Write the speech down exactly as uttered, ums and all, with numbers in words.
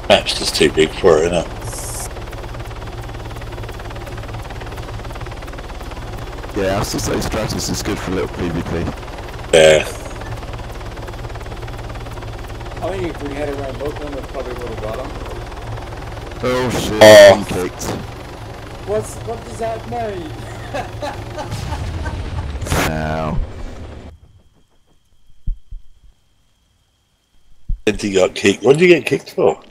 Map's just too big for it, isn't it? Yeah, I still say Stratus is good for a little PvP. Yeah. I think if we had around both of them, it probably would have got them. Oh shit, Oh. I'm kicked. What's, what does that mean? Ow. Then he got kicked. What did you get kicked for?